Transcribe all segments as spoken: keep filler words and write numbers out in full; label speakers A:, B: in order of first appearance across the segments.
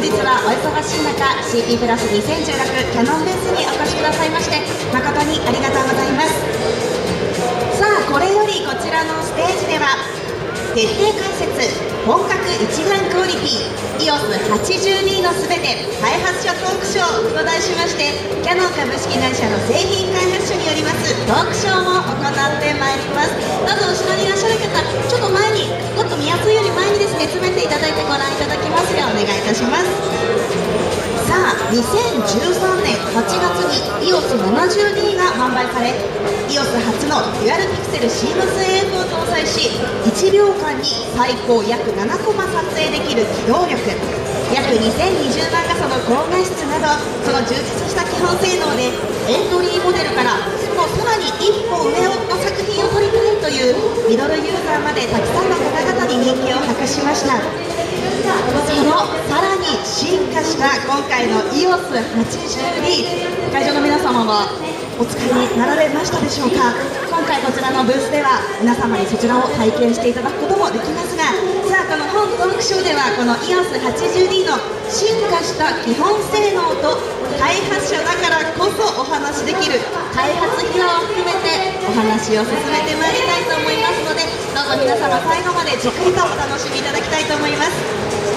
A: 日はお忙しい中 シーピー プラスにせんじゅうろくキャノンブースにお越しくださいまして誠にありがとうございます。さあこれよりこちらのステージでは徹底解説本格一眼クオリティ イーオーエスはちじゅうディー のすべて開発者トークショーと題しましてキヤノン株式会社の製品開発所によりますトークショーも行ってまいります。どうぞ後ろにいらっしゃる方ちょっと前にもっと見やすいより前にですね詰めていただいてご覧いただきますようお願いいたします。さあにせんじゅうさんねんはちがつに イーオーエスななじゅうディー が販売され イーオーエス 初のデュアルピクセルシームス エーエフ を搭載しいちびょうかんに最高約ななコマ撮影できる機動力約にせんにじゅうまん画素の高画質などその充実した基本性能でエントリーモデルからそのさらに一歩上の作品を撮りたいというミドルユーザーまでたくさんの方々に人気を博しました。そのさらに進化した今回の イーオーエスはちじゅうディー 会場の皆様はお使いになられましたでしょうか。今回こちらのブースでは皆様にそちらを体験していただくこともできますがさあこの本トークショーではこの イーオーエスはちじゅうディー の進化した基本性能と開発者だからこそお話しできる開発費用を含めてお話を進めてまいりたいと思いますのでどうぞ皆様最後までじっくりとお楽しみいただきたいと思います。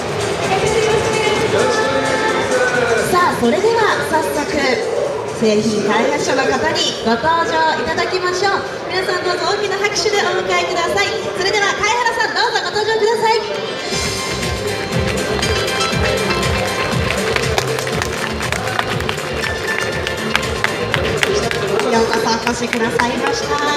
A: さあそれでは早速製品開発者の方にご登場いただきましょう。皆さんどうぞ大きな拍手でお迎えください。それでは貝原さんどうぞご登場ください。ようこそお越しくださいました。さ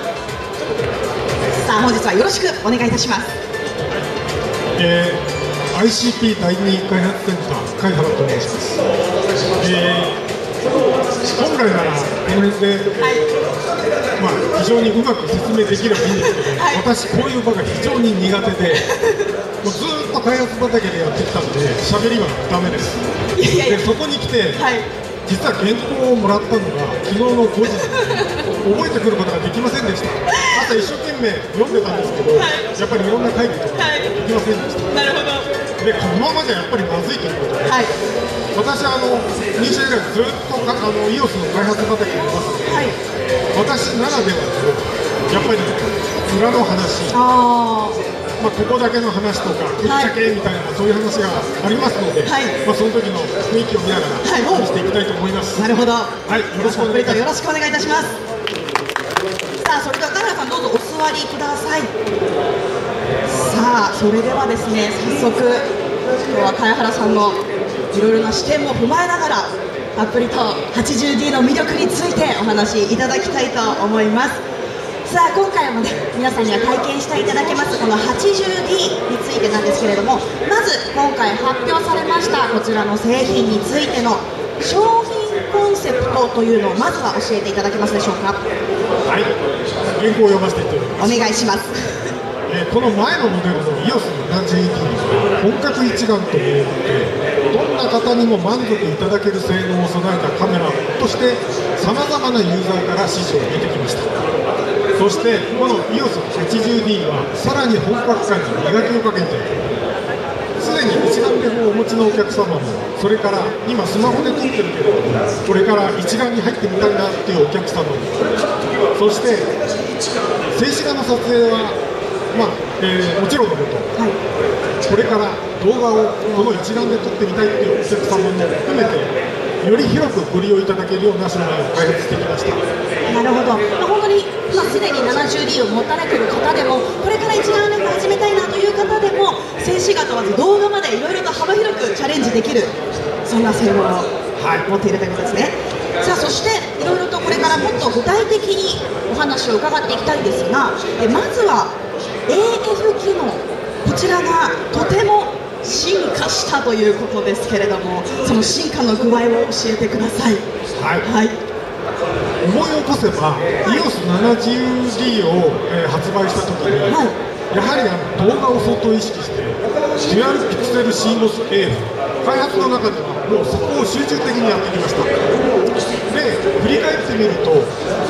A: あ本日はよろしくお願いいたします。
B: えー、アイシーピー 第二開発センター貝原と申します。えー本来ならこの辺で、はい、まあ、非常にうまく説明できればいいんですけど、はい、私こういう場が非常に苦手でもうずーっと開発畑でやってきたんで喋りはダメです。いやいやでそこに来て、はい、実は原稿をもらったのが昨日のごじで覚えてくることができませんでした。朝一生懸命読んでたんですけど、はい、やっぱりいろんな会議とかできませんでした。なるほど。でこのままじゃやっぱりまずいということで、はい、私あの入社以来ずっとあの イーオーエス の開発畑にいますので、はい、私ならではのやっぱり裏の話、あ、まあ、ここだけの話とかぶっちゃけみたいな、はい、そういう話がありますので、はい、まあ、その時の雰囲気を見ながら話していきたいと思います。
A: なるほど、
B: はい、よろしくお願いいたします。
A: よろしくお願いいたします。さあそれでは貝原さんどうぞお座りください。さあそれではですね早速今日は貝原さんのいろいろな視点も踏まえながらたっぷりと はちじゅうディー の魅力についてお話しいただきたいと思います。さあ今回もね皆さんには体験していただけますこの はちじゅうディー についてなんですけれどもまず今回発表されましたこちらの製品についての商品コンセプトというのをまずは教えていただけますでしょうか。
B: はい、原稿を読ませていただきます。
A: お願いします。
B: えー、この前のモデルの イーオーエスななじゅうディー 本格一眼ということでどんな方にも満足いただける性能を備えたカメラとしてさまざまなユーザーから支持を得てきました。そしてこの イーオーエスはちじゅうディー はさらに本格感に磨きをかけてすでに一眼レフをお持ちのお客様もそれから今スマホで撮ってるけどこれから一眼に入ってみたいなっていうお客様もそして静止画の撮影はまあえー、もちろんのこと、はい、これから動画をこの一眼で撮ってみたいというお客様も含めてより広くご利用いただけるような商品を開発してきました。
A: なるほど、本当に今すでに ななじゅうディー を持たれている方でもこれから一眼レフ始めたいなという方でも静止画問わず動画までいろいろと幅広くチャレンジできるそんな性能を持っているということですね。さあそしていろいろとこれからもっと具体的にお話を伺っていきたいんですがえまずはエーエフ 機能こちらがとても進化したということですけれどもその進化の具合を教えてください。はい、はい、
B: 思い起こせば イーオーエスななじゅうディー を、えー、発売した時に、はい、やはりあの動画を相当意識してデュアルピクセルシーモス エーエフ 開発の中ではもうそこを集中的にやってきました。で振り返ってみると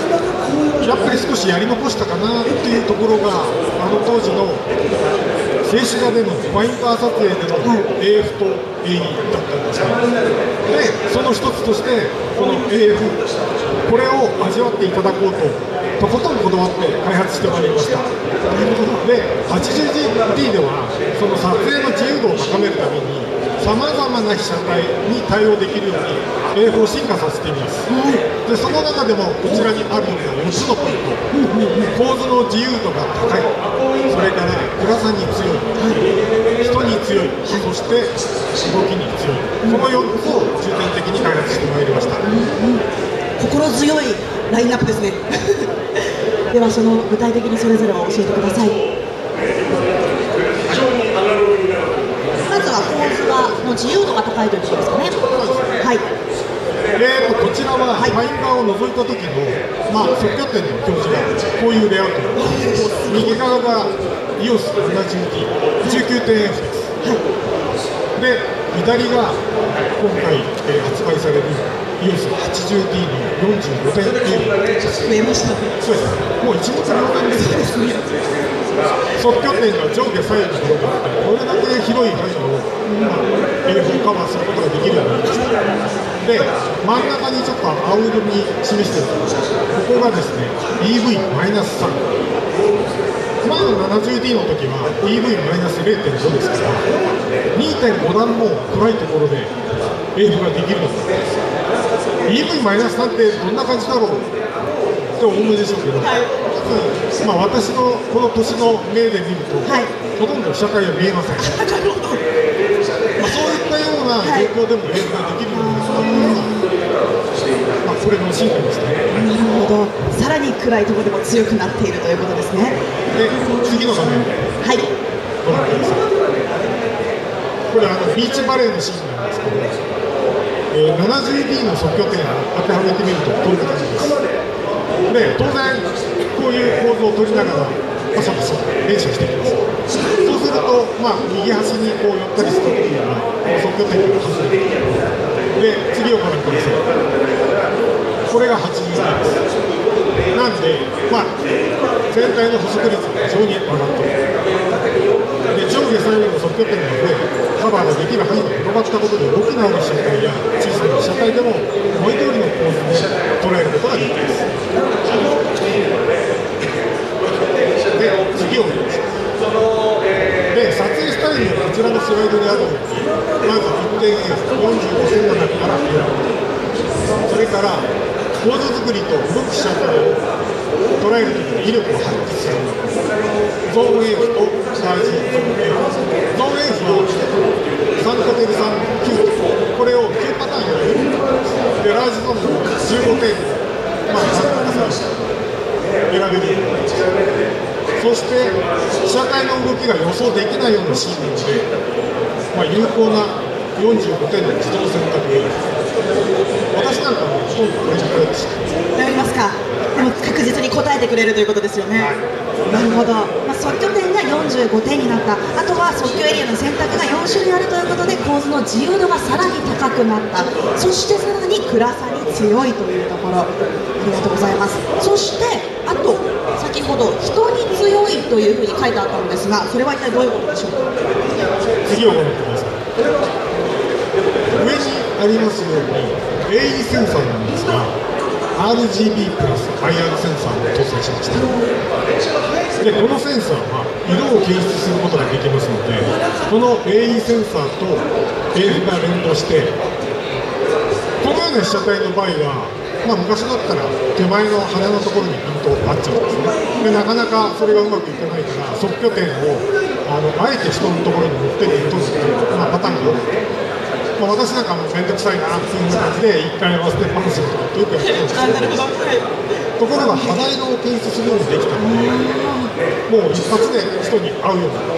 B: やっぱり少しやり残したかなっていうところがあの当時の静止画でのファインダー撮影での エーエフ と エーイー だったんですね。でその一つとしてこの エーエフ これを味わっていただこうととことんこだわって開発してまいりました。で はちじゅうディー ではその撮影の自由度を高めるためにさまざまな被写体に対応できるように エーエフ を進化させています。でその中でもこちらにあるようなよっつのポイント、構図の自由度が高い、それから暗さに強い、人に強い、そして動きに強い、このよっつを重点的に開発してまいりました。
A: 心強いラインナップですねではその具体的にそれぞれを教えてください。まずは構図がの自由度が高いということですかね。はい。
B: えーとこちらはファインダーを覗いた時の、まあ、即拠点の表示がこういうレイアウトです。右側が イーオーエスななじゅうディーじゅうきゅうてんエフ です。はい、で左が今回、えー、発売される イーオーエスはちじゅうディー のよんじゅうごてんエフ。
A: 増えましたね。
B: そうです。もう一目瞭然ですね。即拠点が上下左右に広がってこれだけ広い範囲を、まあ、エーエフ をカバーすることができるようになりました。で真ん中にちょっと青色に示しているここがですね イーブイマイナスさん、まあ ななじゅうディー の時は イーブイマイナスれいてんご ですから にてんご 段も暗いところで エーエフ ができるようになってます。 イーブイマイナスさん ってどんな感じだろうってお思いでしょうけど、はい、まあ、私のこの年の目で見ると、はい、ほとんど被写体は見えません。なるほど。まあ、そういったような状況でもエーエフ ができるようになったのが、まあ、これの進化ですね。
A: なるほど。さらに暗いところでも強くなっているということですね。
B: で次の画面、はい、ご覧ください。これあのビーチバレーのシーンなんですけど、えー、ななじゅうディー の即拠点を当てはめてみるとこういう形です。で当然こういう構図を取りながらパシャパシャ練習していきます。そうすると、まあ、右端にこう寄ったりするときには即拠点が外れてくる。で次をご覧ください。これがはちじゅうディーです。なんで、まあ、全体の捕捉率が非常に上がっている。で上下左右の即拠点が増えカバーができる範囲が広がったことで大きな被写体や小さな被写体でも思い通りの構図で捉えることができます。で次を見ます。で撮影スタイルはこちらのスライドにあるようにまずいってんエーよんじゅうごせんの中から選ぶ。それから構図作りと動く被写体を捉えるときに威力を発揮するゾーン エーエフ とサージゾーン エーエフ。 ゾーン エーエフ はさんかけるさん、きゅう、これをきゅうパターンやるでラージゾーンもじゅうごてん、まあさんかけるさん選べるようになります。そして被写体の動きが予想できないようなシーンなので、まあ、有効なよんじゅうごてんの自動選択で私なんかもほとんどこれじゃないです。
A: やりますか。でも確実に答えてくれるということですよね。はい、なるほど。まあ、即拠点がよんじゅうごてんになった。あとは即拠エリアの選択がよんしゅるいあるということで構図の自由度がさらに高くなった。そしてさらに暗さに強いというところ。ありがとうございます。そしてあと先ほど人に強いというふうに書いてあったのですが、それは一体どういうことでしょうか。
B: 次をご覧ください。上にありますように エーイー センサーなんですが アールジービー プラス アイアール センサーを搭載しました。でこのセンサーは色を検出することができますのでこの エーイー センサーと エーエフ が連動してこのような被写体の場合は、まあ、昔だったら手前の羽のところにピント合っちゃうんですね。でなかなかそれがうまくいかないから即拠点をあのあえて人のところに持って取るっていう、まあ、パターンがある。まあ、私なんかも面倒くさいなっていう感じでいっかい合わせてパンするとかってよくやってるんですけど、ところが肌色を検出するようにできたのでもう一発で人に合うようになる。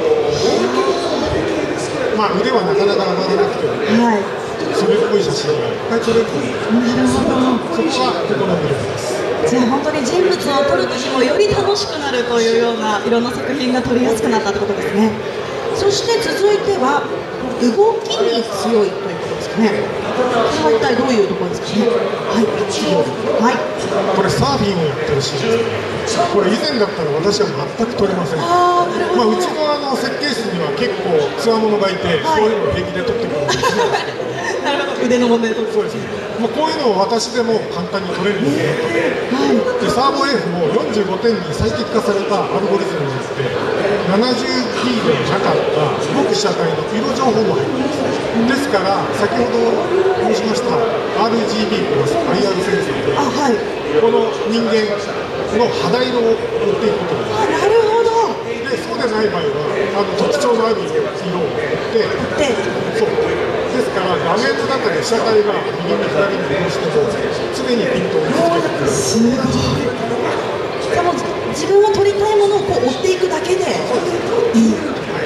B: まあ腕はなかなか上がらなくても、はい、それっぽい写真がいっぱい撮れるので、なるほど、そこはここの魅力です。
A: じゃあ本当に人物を撮るときもより楽しくなるというようないろんな作品が撮りやすくなったということですね。そして続いては動きに強いということですか。 ですね。これは一体どういうところですかね。はい、はい、
B: これサーフィンをやってるシーンですね。これ以前だったら私は全く撮れません。
A: あー、なるほど。
B: まあ、うちのあの設計室には結構つわものがいて、はい、こういうのを平気で撮ってくるんですけど
A: なるほど、腕の問題と
B: そうですね。まあ、こういうのを私でも簡単に撮れるようになって、でサーボ F もよんじゅうごてんに最適化されたアルゴリズムによって ななじゅうディー でなかった動く被写体の色情報も入っています。ですから先ほど申しました アールジービー プラス アイアール センサーで、はい、この人間の肌色を追っていくことができます。
A: なるほど。
B: でそうでない場合はあの特徴のある色を追って、そうですから画面の中で被写体が右に左に移動しても常にピントを見つけてくる。
A: すごい。じゃあもう自分の撮りたいものをこう追っていくだけでいい。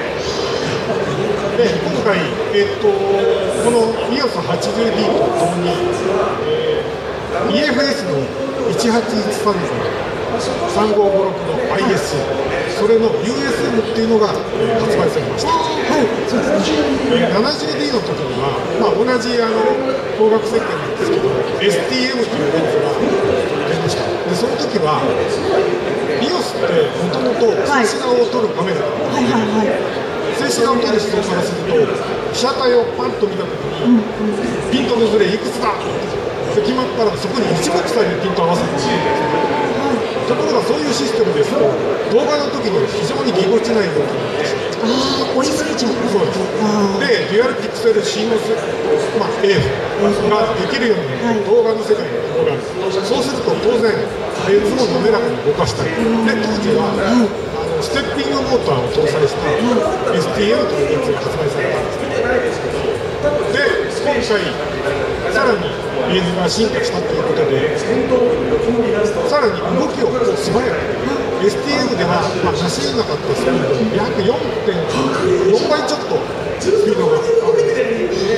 B: で今回、えー、っとこの イーオーエスはちじゅうディー とともに、えー、イーエフエス のいちはちいちさんゼロ、さんごーごろくの アイエス、それの ユーエスエム っていうのが、えー、発売されました。はい、そうですね。ななじゅうディー の時には、まあ、同じあの光学設計なんですけど エスティーエム というレンズが出ました。でその時は イーオーエス ってもともと静止画を撮るカメラだったんです。はいはいはいはい。静止画を撮る人からすると被写体をパンと見たときに、うんうん、ピントのずれいくつだって決まったらそこに一目散にピントを合わせてほしいんです、はい、ところがそういうシステムですと動画の時に非常にぎこちない動きになってしまう。
A: ああ、追いすぎちゃう。
B: そうです。で、デュアルピクセルシーモス、まあ、エーエフ ができるようになると、動画の世界に広がる。そうすると当然レンズも滑らかに動かしたり、で当時は、はい、ステッピングモーターを搭載した エスティーエム というレンズが発売されたんですね。で、今回さらにレンズが進化したということで、さらに動きを素早く エスティーエム では、まあ、走れなかったスピード約 よんてんよん 倍ちょっとスピードがあるんです。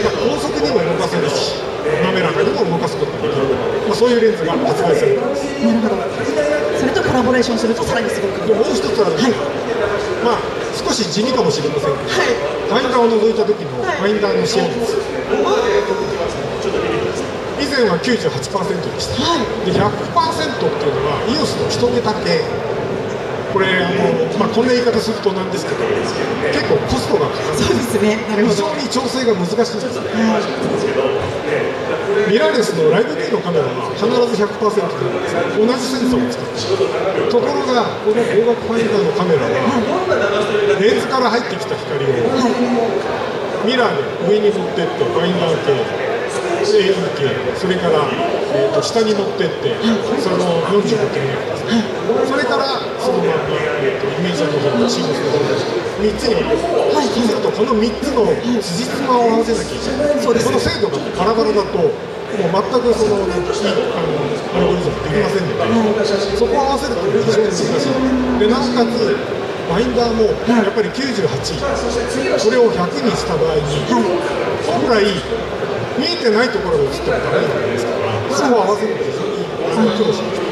B: 高速にも動かせるし滑らかにも動かすことができる、まあ、そういうレンズが発売されています。
A: なるほど。それとコラボレーションするとさらにすごく。
B: でもう一つあるんですけど、はい、まあ少し地味かもしれませんけど、はい、ファインダーを除いた時のファインダーの支援率、はい、以前は きゅうじゅうはちパーセント でした、はい、で ひゃくパーセント っていうのは イーオーエス の一桁系。これあの、まあ、こんな言い方するとなんですけど結構コストがかかる。
A: そうですね。なるほど。
B: 非常に調整が難しいんですね、はい、ミラーレスのライブビューのカメラは必ず ひゃくパーセント なんです。同じセンサーを使っている。ところがこの光学ファインダーのカメラは、はい、レンズから入ってきた光を、はい、ミラーで上に持ってってファインダー系、エーイー 系、それから、えー、と下に持ってって、はい、それのよんじゅうごてんエフですね、はい、それからそのまま、えー、とイメージャーの方がシームスの方がみっつに分ける、はい、そうするとこのみっつの辻褄を合わせなきゃいけない、はい、この精度がバラバラだともう全くそのいいあのアルゴリズムできませんので、はい、そこを合わせると非常に難しい。でなおかつバインダーもやっぱりきゅうじゅうはち、それをひゃくにした場合に、はい、本来見えてないところが映ってもダメなんですから、そこを合わせると非常に苦労しました。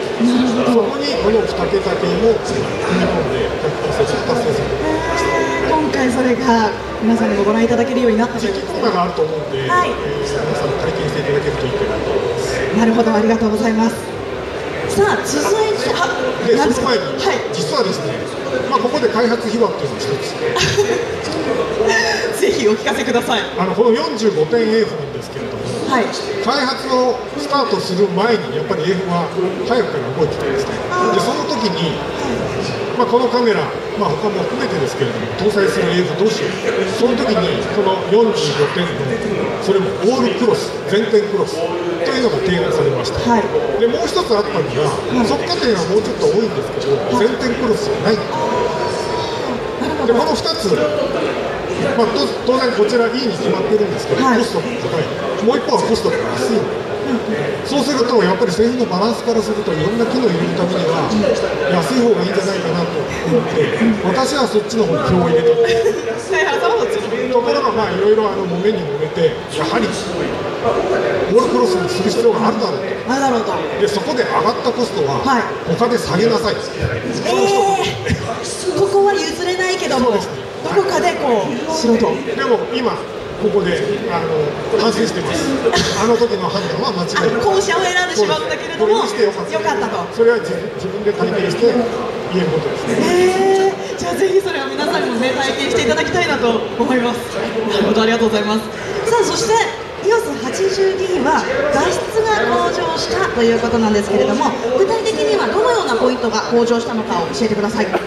B: そこにこのに桁系も組み込んで ひゃくパーセント 達成することができました。
A: 今回それが皆さんにもご覧いただけるようになったという
B: 実機コーナーがあると思うので、はい、えー、皆さん体験していただけるといいかなと思います。
A: なるほど、ありがとうございます。さあ続いて、あ、
B: でその前に、はい、実はですね、まあ、ここで開発秘話っていうのを一つ
A: ぜひお聞かせください。
B: あのこのよんじゅうごてんエーエフ なんですけれども、はい、開発をスタートする前にやっぱり エーエフ は早くから動いてたんですね。でその時に、まあ、このカメラ、まあ、他も含めてですけれども搭載する エーエフ どうしよう、その時にこのよんじゅうごてんのそれもオールクロス、全点クロスというのが提案されました、はい、でもう一つあったのが、はい、速化点はもうちょっと多いんですけど、はい、全点クロスはない。でこのふたつ、まあ、当然こちらいいに決まってるんですけど、はい、コストが高い、もう一方はコストが安い、うん、そうするとやっぱり製品のバランスからするといろんな機能を入れるためには安い方がいいんじゃないかなと思って、私はそっちの方に票を入れたところが、まあいろいろあの揉めに揉めて、やはりオールクロスにする必要があるだろうと、
A: あるだろうと、
B: でそこで上がったコストは他で下げなさい、
A: えー、ここは譲れないけども、どこかでこうしろと。
B: でも今ここであの反省してます。あの時の判断は間違いない。
A: 後者を選んでしまったけれども、よかったと。
B: それは自分で体験して言えることですね。
A: えー、じゃあぜひそれを皆さんにもね体験していただきたいなと思います。なるほど、ありがとうございます。さあそして イオスはちじゅうディー は画質が向上したということなんですけれども、具体的にはどのようなポイントが向上したのかを教えてください。はい。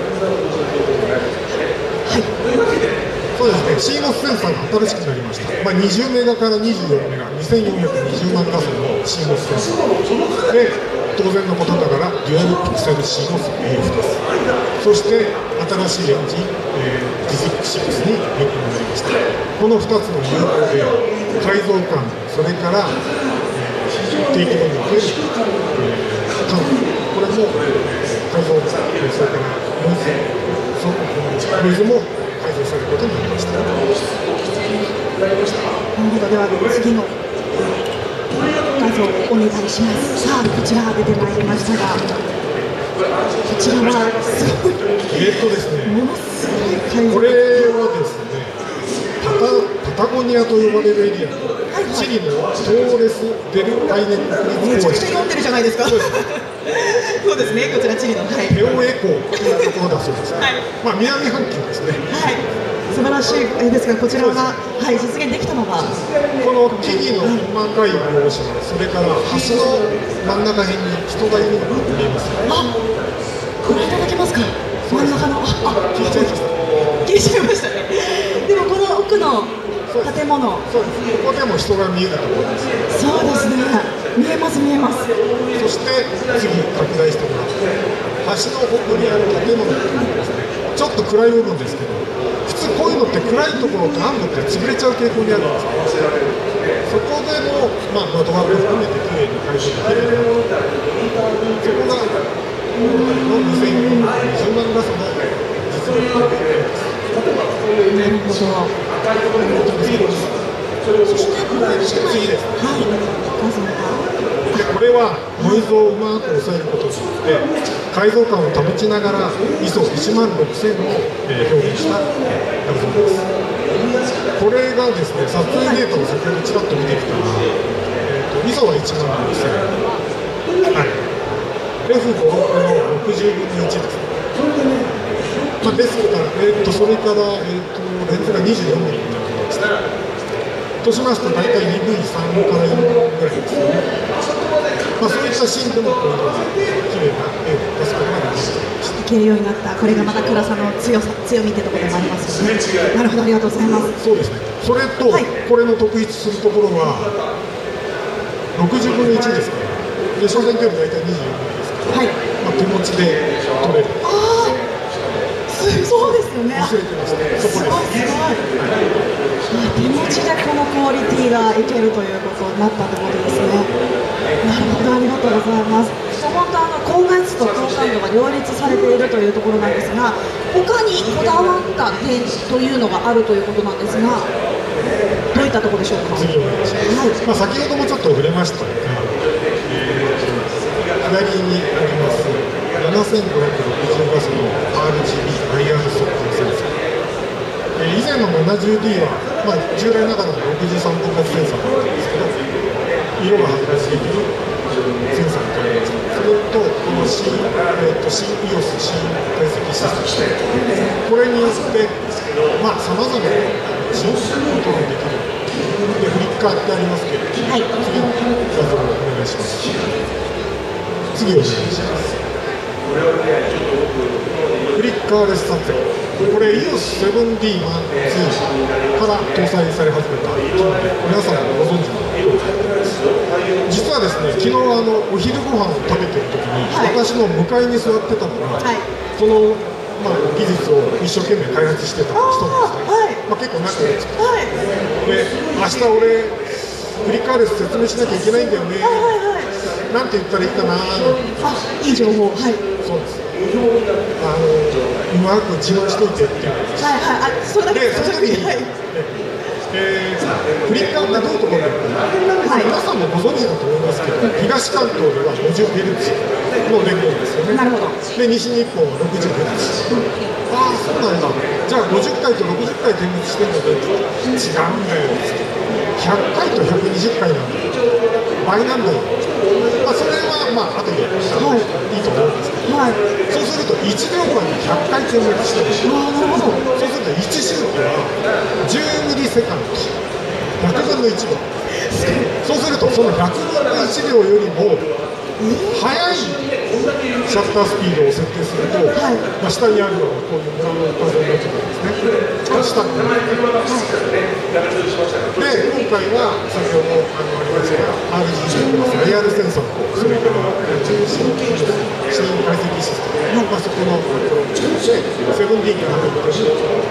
B: そうですね、シーモスセンサーが新しくなりました。まあ、にじゅうメガからにじゅうよんメガ、にせんよんひゃくにじゅうまん画素の シーモス センサーで、当然のことながらデュアルピクセル シーモス エーエフ です。そして新しいエンジン、えー、ジフィックシックスに変更になりました。このふたつの有効で改造感、それから、えー、定期度における、えー、感これも、えー、改造感、それからノイズ、そノイズも改造されることになりました。なる
A: ほど、では次の画像お願いします。さあこちら出てまいりましたが、こちらはすごい
B: えーっとですね、
A: ものすごい改造。
B: これはですね、パタ、パタゴニアと呼ばれるエリア、はいはい、チリのトーレス・デル・パイネ国立公園。めちゃくちゃ読んでるじゃないですか。そうですね、こちらチリの、はい、 ペオエコというところだそうです。はい、まあ南半球ですね。
A: はい、素晴らしい絵ですが、こちらが、はい、実現できたのが
B: この木々の細かい描写、それから橋の真ん中辺に人がいるのが見えます。
A: あ、ご覧いただけますか。真ん中の、あ、
B: 消えちゃいました。
A: 消えちゃいましたね。でもこの奥の建物、
B: そうです。ここでも人が見えると思います。
A: そうですね。見えます見えます。
B: そして次拡大してもらって、橋の奥にある建物ですね。ちょっと暗い部分ですけど、普通こういうのって暗いところって暗部って潰れちゃう傾向にあるんですよ。そこでもまあ窓枠含めて綺麗に改装できる。そこがのにせんにじゅうまん画素の実力です。
A: なるほど。そして
B: 次です。
A: はい。画像が。
B: これはノイズをうまく抑えることによって改造感を保ちながら イーエスオいちまんろくせん を表現した画像です。これがですね、撮影データを先ほどちらっと見てきたら、えー、と イーエスオ はいちまんろくせん、はい、エフごじゅうろく のろくじゅうぶんのいちです。まあ、ですから、えー、とそれから、えー、とレンズがにじゅうよんミリになってました。としますと大体 イーブイさん からよんぐらいですよね。まあ、そういったシーンでもこういう綺麗な絵を出すことができました。
A: いけるようになった。これがまた暗さの強さ、強みってところでもありますよね。なるほど、ありがとうございます。
B: そうですね。それと、はい、これの特筆するところはろくじゅうぶんのいちですから、で焦点距離大体にじゅうよんミリですから、はい、まあ、手持ちで撮れる。
A: ああ、そうですよね。
B: 忘れてましたね。そこです。すごい。
A: 手持ちでこのクオリティがいけるということになったってことですね。なるほど、ありがとうございます。本当あの高画質と高感度が両立されているというところなんですが、他にこだわった点というのがあるということなんですが、どういったところでしょうか。
B: 次お願いします。はい、まあ、先ほどもちょっと触れましたが、えー、左にありますななせんごひゃくろくじゅう画素の アールジービー アイアール 速乾センサー、えー、以前の ななじゅうディー は、まあ、従来ながらのろくじゅうさんぶん割センサーだったんですけど、色が発火しているセンサーに変えました。それとこの 新、えー、と新 イーオス 新解析システム、これによってまあさまざまな新コントロールできる。でフリッカーってありますけど、はい、次の画像をお願いします。次お願いします。フリッカーレス撮影、これ イーオスセブンディー マークツー から搭載され始めた機能で、皆さんご存知のようです。実はですね、昨日あのお昼ご飯を食べてる時に、はい、私の向かいに座ってたのが、はい、この、まあ、技術を一生懸命開発してた人なんですね。はい、まあ、結構仲良くて、はい、で明日俺フリッカーレス説明しなきゃいけないんだよね、はいはいはい、なんて言ったらいいかな。
A: あ、いい情報。はい、
B: そうです。あのうまく自慢しといてっていう。
A: はいはい、あ、それだけ
B: で、その時に、はい、 えー、フリッカーってどういうところか、はい、皆さんもご存知だと思いますけど、東関東では ごじゅうヘルツ の電源ですよね。なるほど。で、西日本は ろくじゅうヘルツ。ああ、そうなんだ。じゃあごじゅっかいとろくじゅっかい点滅してるので違うんだよ。ひゃっかいとひゃくにじゅっかいなんだよ。倍なんだよ。まあ、それはまあ後で、はい、いいと思うんですけど、はい、そうするといちびょうかんにひゃっかい点滅してる。ああ、なるほど。そうするといち周期はじゅうミリセカンド、ひゃくぶんのいちびょう。そうするとそのひゃくぶんのいちびょうよりも速いシャッタースピードを設定すると、はい、まあ下にあるのがこういう裏の画像になってくるんですね。下になってくる。で、今回は先ほどあのありましたが アールジー プラス アイアール センサーと、それから新解析システム、まあ、そこのアプローチで セブンディー から入ってる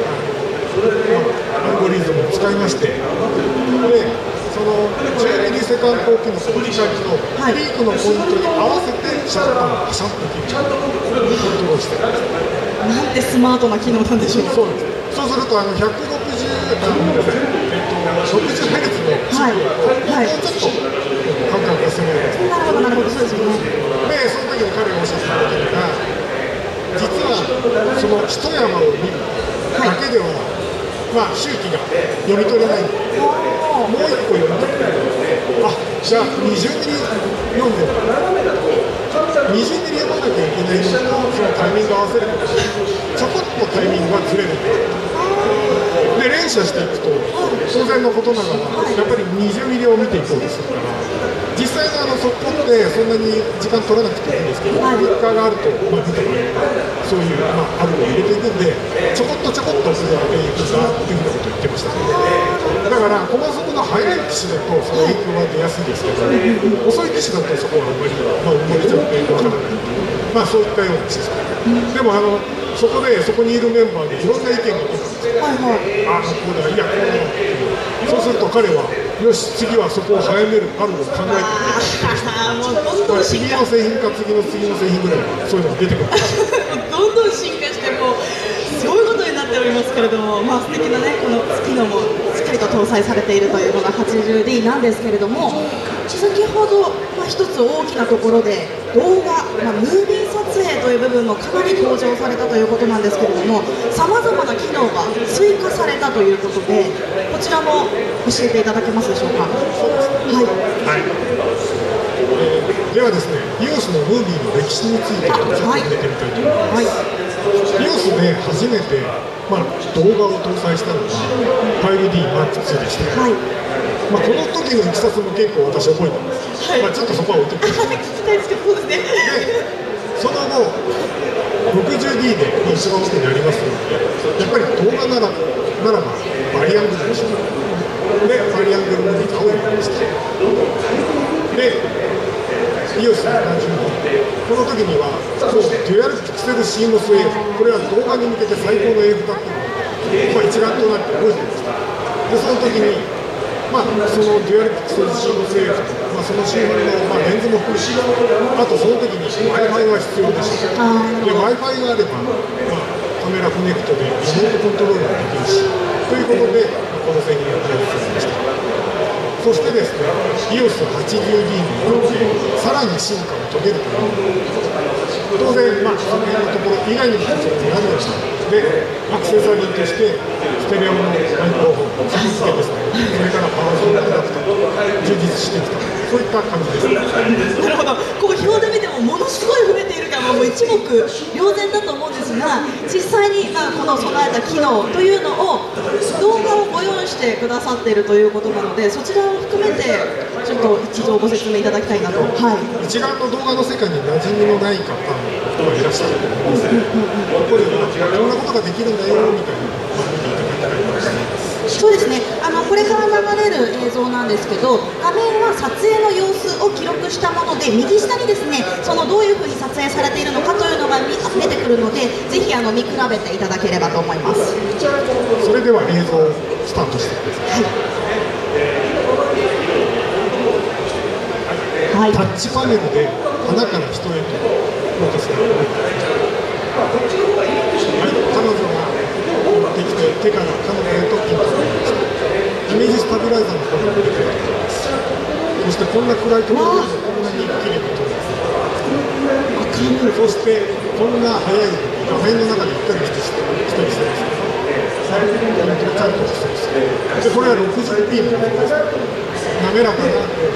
B: アルゴリズムを使いまして、でそのじゅうミリセカンドおきの光のピークのポイントに合わせてシャッターをパシャッと切るコントロールしてるんです。
A: なんてスマートな機能なんでしょう。
B: そうです。そうするとあのひゃくろくじゅう、えっと、ろくじゅうヘルツのチップをもうちょっと感覚が攻めるんです。
A: なるほどなるほど、そうですよね。
B: でその時に彼がおっしゃってた時には、実はその一山を見るだけでは、まあ周期が読み取れないんで、もう一個読み取ってくる。あ、じゃあにじゅうミリ読んでる。にじゅうミリ読まなきゃいけないのと、そのタイミング合わせることで、ちょこっとタイミングがずれる。で、連射していくと、当然のことながら、やっぱりにじゅうミリを見ていこうとするから、実際のあの速攻ってそんなに時間取らなくていいんですけど、フリッカーがあると、まあ、見てもらえば、そういう、まあ、アルゴを入れていくんで、ちょこっとちょこっとずれていくんだっていうふうなことを言ってました。だから、小速の速い機種だと、その影響が出やすいですけど、遅い機種だとそこはあんまり、まあ、埋もれちゃってわからない。まあ、そういったようなシステム。でも、あの、そこで、そこにいるメンバーでいろんな意見が出たんですよ。はいはい、ああ、こうだ、いや、こうだっていう。そうすると彼は、よし、次はそこを早める、あるを考えてくれる。次の製品か次の次の製品ぐらいそういうのが出てくる。
A: どんどん進化してもうすごいことになっておりますけれども、まあ素敵なねこの機能もしっかりと搭載されているというのが はちじゅうディー なんですけれども、先ほどまあ一つ大きなところで動画、まあ、ムービー撮影という部分もかなり向上されたということなんですけれども、さまざまな機能が追加されたということで、こちらも教えていただけますでしょうか。はい、はい、
B: えー、ではですね、イオスのムービーの歴史についてちょっと触れてみたいと思います。はい、イオスで初めて、まあ、動画を搭載したのが ファイブディーマークツー でした。はい、まあ、この時のいきさつも結構私覚えてます。はい、まあ、ちょっとそこは置いておきます。聞きたいですけど、そうですね。で、その後 ろくじゅうディー で一番奥にありますので、やっぱり動画ならならばバリアングルでしょう。で、バリアングルモニターを入れました。で、イオスななじゅうご、この時にはそうデュアルピクセルシームス エーエフ、これは動画に向けて最高の エーエフ だったので、まあ、一丸となって覚えていました。で、その時に、まあ、そのデュアルピクセルシームス エーエフ、まあ、その周辺の、まあ、レンズも含めて、あとその時に Wi-Fi が必要でした。で、Wi-Fi があれば、まあ、カメラコネクトでリモートコントロールができるし、ということで、この製品が開発されました。そしてですね、イオスはちじゅうディー によってさらに進化を遂げるという、当然、まあ、その辺のところ以外にも必要になるでしょう。で、アクセサリーとして、ステレオのマイクロフォン、付けですね、それからパワーソンプラクターと充実してきた、そういった感じです。
A: なるほど、こう表で見ても、ものすごい増えているから、もう一目瞭然だと思うんですが、実際に、まあ、この備えた機能というのを、動画をご用意してくださっているということなので、そちらを含めて、ちょっと一度ご説明いただきたいなと。はい、
B: 一眼の動画の世界に馴染みのない方がいらっしゃると思うんですけど、これはこんなことができるんだよみたいな、まあ、見ていただきたいと思います。
A: そうですね、あのこれから流れる映像なんですけど、画面は撮影の様子を記録したもので、右下にですね、そのどういうふうに撮影されているのかというのが出てくるので、ぜひあの見比べていただければと思います。
B: それでは映像をスタートしてください。はい、タッチパネルで花から人へとフォーカスが動いています。はい、彼女が持ってきて手から彼女へとピンとなりました。 イメージスタビライザーの方が出てると思います。そしてこんな暗いところでもこんなに綺麗に撮れます。そしてこんな速い画面の中で行ったり来たりしてますけど、最後のポイントがちゃんとしてます。でこれは ろくじゅうピー の滑らかな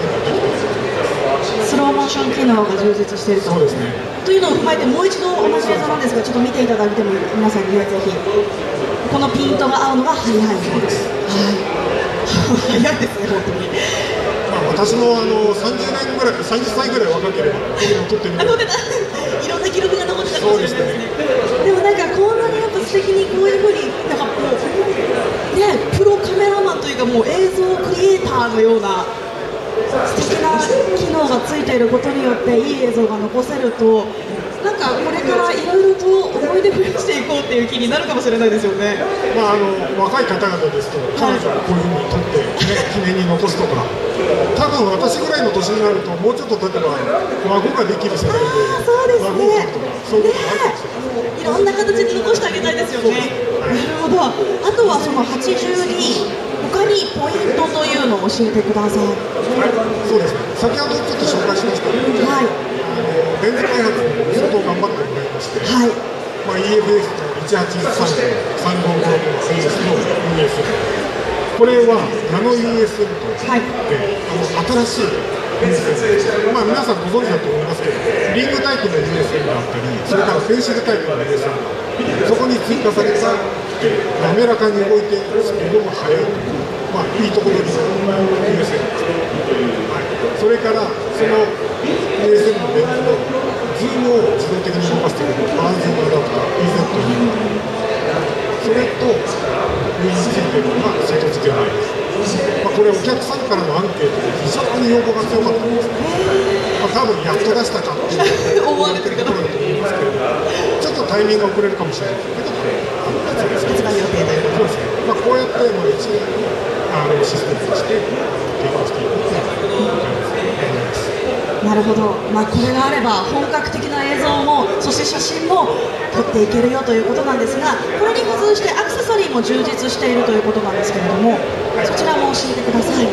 A: スローモーション機能が充実していると。
B: そうですね。
A: というのを踏まえてもう一度同じ映像なんですが、ちょっと見ていただいても皆さんにぜひこのピントが合うのが速いそうです。はい、速いですね本当に。
B: まあ私もあのさんじゅうねんぐらい、さんじゅっさいぐらい若ければこういうのを撮ってみる。
A: 撮ってた。いろんな記録が残ってたかもしれないですね。でもなんかこんなにやっぱ素敵にこういうふうになんかもうね、プロカメラマンというかもう映像クリエイターのような素敵な機能がついていることによっていい映像が残せると、なんかこれからいろいろと思い出増やしていこうっていう気になるかもしれないですよね。
B: まああの若い方々ですと彼女がこういうふうに撮ってね記念に残すとか、多分私ぐらいの年になるともうちょっと経てば孫ができる世代で
A: そうですね。
B: 孫を撮るとかそういうことがあるかもしれない。
A: いろんな形で残してあげたいですよね。なるほど。あとはそのはちじゅうに他にポイントというのを教えてください。
B: はい、そうですね。先ほどちょっと紹介しましたけど、
A: はい、
B: レンズ開発も相当頑張ってもらいまして、
A: はい、
B: まあ、イーエフエス のいちはちさんさんごごろくの イーエス の ユーエスエム、 これはナノ ユーエスエム といって、はい、あの新しい ユーエスエム、まあ、皆さんご存知だと思いますけど、リングタイプの ユーエスエム があったり、それからペンシルタイプの ユーエスエム があったり、そこに追加された滑らかに動いてスピードも速いという、まあ、いいところに ユーエスエム ですね。はい、それからその ユーエスエム のレンズのズームを自動的に動かしてくれるバーズームアダプター イーゼット に、それと上についているのが外付けライト。まあ、これお客さんからのアンケートで非常に要望が強かったんですね。まあ、多分やっと出したかっていう思われてるところだと思いますけれども、ちょっとタイミングが遅れるかもしれないけど、発売予定ということですね。まあ、こうやってもう一年あのシステムとして提供していくという感じです。
A: なるほど、まあ、これがあれば本格的な映像もそして写真も撮っていけるよということなんですが、これに付随してアクセサリーも充実しているということなんですけれども、そちらも教えてください。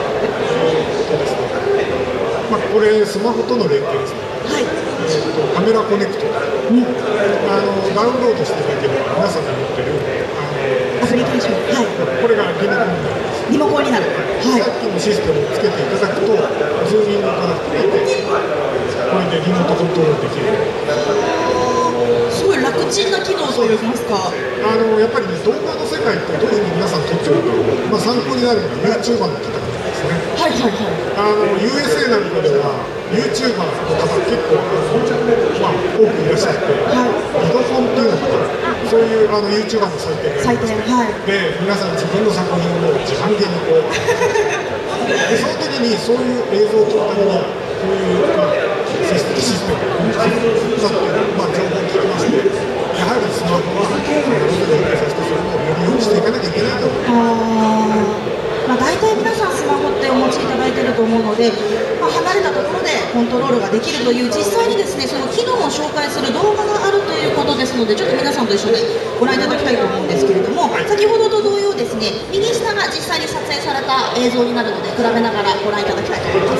B: まあ、これスマホとの連携ですね。
A: はい、
B: えー、とカメラコネクト、うん、あのダウンロードしていただければ皆さんが持ってるあの
A: アプリケーション、はい、
B: これがリモコンになります。
A: リモコンになる、はい、
B: さっきのシステムをつけていただくとズーミングから含めてこれでリモートコントロールできる。
A: すごい楽ちんな機能といいますか、
B: あのやっぱりね、動画の世界ってどういうふうに皆さん撮ってるか、まあ、参考になるのが YouTuber の方々ですね。
A: はいはいはい。
B: あの ユーエスエー なんかでは YouTuber の方結構、まあ、多くいらっしゃって、はい、ビドコンっていうのかな、そういうあの YouTuber の祭典がありまして、はい、で皆さん自分の作品を自販機にこうでその時にそういう映像を撮るためにこういう、まあ、システムを使っている、まあ、情報を聞きまして、やはりスマホはなるほど連携させてそれをより良くしていかなきゃいけないと思います。
A: まあ、大体皆さんスマホってお持ちいただいていると思うので、まあ、離れたところでコントロールができるという実際にですね、その機能を紹介する動画があるということですので、ちょっと皆さんと一緒にご覧いただきたいと思うんですけれども、はい、先ほどと同様ですね、右下が実際に撮影された映像になるので比べながらご覧いただきたいと思います。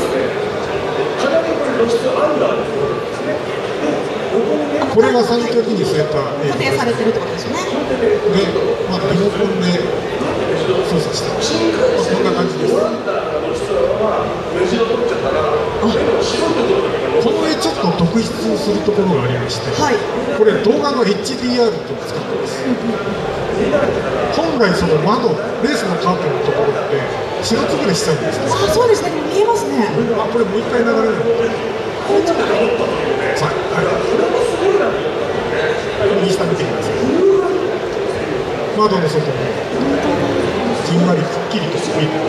B: これが三脚に据えた
A: 固定されてるってことですよね。
B: で、まあ、リモコンで操作して、まあ、こんな感じです。この絵ちょっと特筆するところがありまして、はい、これ動画の エイチディーアール っていうのを使ってます。本来その窓、レースのカーテンのところって白つぶれしちゃうんですよ。
A: あ、そうですね、見えますね。
B: あ、これもう一回流れるので、さあ、はい、右下見てください。窓の外にじんわりくっきりと見えてます。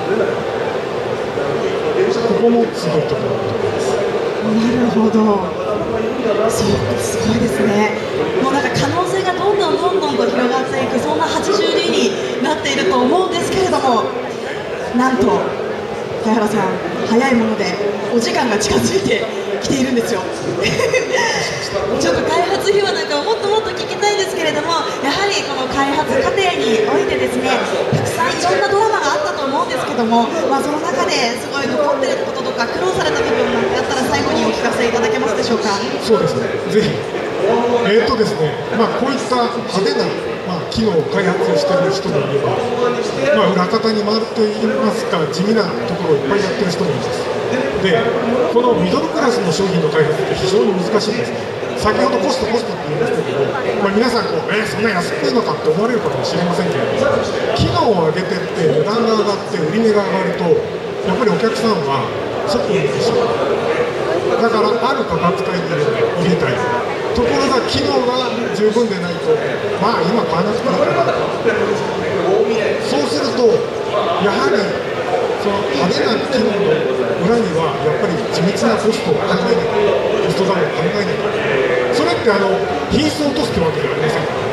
B: ここもすごいところだと思います。
A: なるほど。そう、すごいですね。もうなんか可能性がどんどんどんどんと広がっていく、そんなはちじゅうディーになっていると思うんですけれども、なんと田原さん、早いものでお時間が近づいて来ているんですよちょっと開発秘話なんかももっともっと聞きたいんですけれども、やはりこの開発過程においてですね、たくさんいろんなドラマがあったと思うんですけども、まあ、その中ですごい残ってることとか苦労された部分なんてあったら最後にお聞かせいただけますでしょうか。
B: そうですね、ぜひ。えーとですね、まあ、こういった派手な、まあ、機能を開発している人もいれば、まあ、裏方に回るといいますか、地味なところをいっぱいやってる人もいます。で、このミドルクラスの商品の開発って非常に難しいんですね。先ほどコストコストって言いましたけど、まあ、皆さんこう、えー、そんな安くいのかって思われるかもしれませんけれども、機能を上げてって値段が上がって売り値が上がると、やっぱりお客さんはショックになってしまう。だからある価格帯に入れたい。ところが機能が十分でないと、まあ今買わなくていいかな。そうすると、やはりその派手な機能の裏にはやっぱり地道なコストを考えなきゃ、コストダウンを考えなきゃ。それってあの品質を落とすってわけじゃありませんから。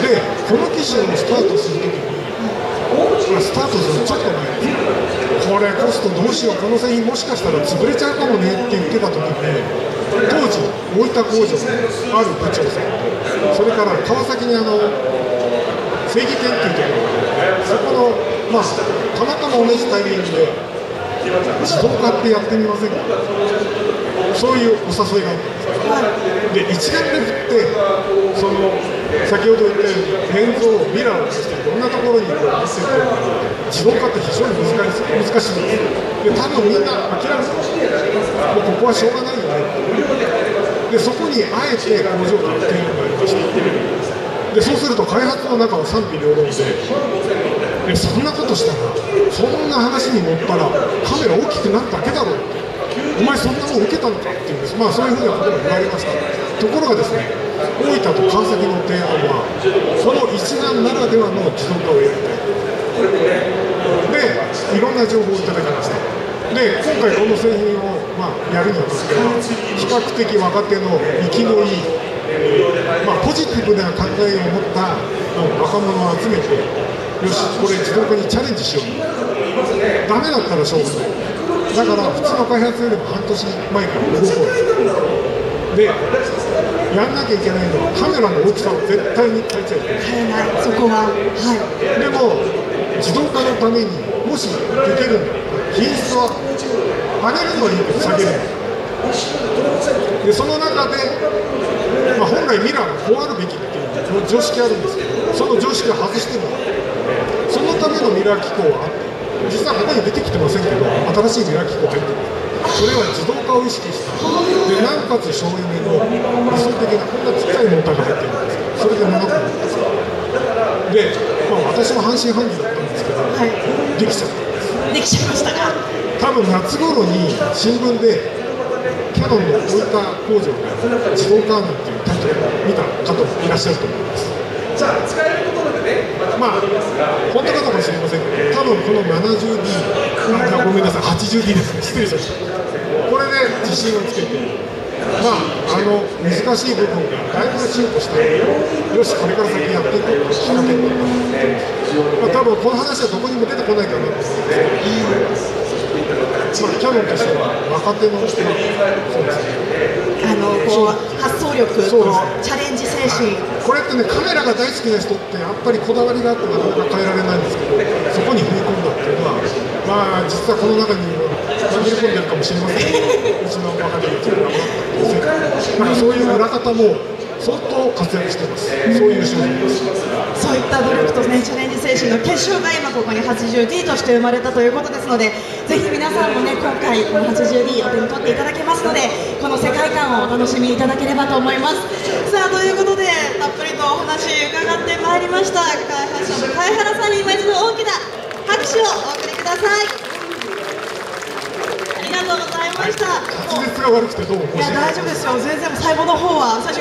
B: で、この機種をスタートするときに、スタートするちょっと前に、これコストどうしよう、この製品もしかしたら潰れちゃうかもねって言ってたときに、当時大分工場のある部長さんと、それから川崎にあの正義店っていうところがあって、そこのまあたまたま同じタイミングで自動化ってやってみませんか、そういうお誘いがあったんです。で、一眼レフってその先ほど言ったようにレンズをミラーを出していろんなところにこう見せてるから、自動化って非常に難しい難しいんです。で、多分みんな諦めて、もうここはしょうがないよね。で、そこにあえて工場から提案がありました。で、そうすると開発の中は賛否両論で、でそんなことしたら、そんな話に乗ったらカメラ大きくなるだけだろうって、お前そんなもん受けたのかっていうんです。まあそういうふうなことも言われました。ところがですね、大分と川崎の提案はその一眼ならではの自動化をやりたいで、いろんな情報をいただきました。で、今回この製品を、まあ、やるにあたっては比較的若手の生きのいい、まあ、ポジティブな考えを持った若者を集めて、よしこれ自動化にチャレンジしよう、ダメだったらしょうがない。だから普通の開発よりも半年前から動こうで、やんなきゃいけないのはカメラの大きさを絶対に変えちゃいけない。
A: 変えない、そこは、はい、
B: でも自動化のためにもしできるんだったら品質は上げるのはいいけど下げるで、その中で、まあ、本来ミラーがこうあるべきっていう常識あるんですけど、その常識を外してもらう、そのためのミラー機構はあって、実はここに出てきてませんけど、新しいミラー機構入ってる。それは自動化を意識した、でなおかつ省エネの理想的なこんなちっちゃいモーターが入ってるんですけど、それでななこなんですで、まあ、私も半信半疑だったんですけど、はい、できちゃったんです。
A: できちゃいましたか。
B: 多分夏頃に新聞でキヤノンの大分工場が自動化なんていうタイトルを見た方もいらっしゃると思います。じゃあ使えることでね、まあ本当かどうかもしれませんけど、多分この ななじゅうディー、あ、ごめんなさい はちじゅうディー ですね、失礼しました。これで自信をつけて、まああの難しい部分がだいぶ進歩したので、よしこれから先やっていこうというきっかけになったので、まあ多分この話はどこにも出てこないかなと思うんですけど。まあ、キヤノンとしては若手の人がそうですね、
A: あのこう発想力、このチャレンジ精神、
B: これってね、カメラが大好きな人ってやっぱりこだわりがあってなかなか変えられないんですけど、そこに踏み込んだっていうのは、まあ実はこの中に紛れ込んでるかもしれませんけど、うちの若手が一番頑張ったんですよ。なんかそういう裏方も相当活躍してます。そういう商品です。
A: そういった努力とね、チャレンジ精神の結晶が今ここに はちじゅうディー として生まれたということですので、ぜひ皆さんもね、今回この はちじゅうディー お手に取っていただけますので、この世界観をお楽しみいただければと思います。さあ、ということでたっぷりとお話伺ってまいりました。開発者の貝原さんに今一度大きな拍手をお送りください。ありがとうございました。
B: 滑舌が悪くてどうも申し訳ない。
A: いや、大丈夫ですよ。全然最後の方は最初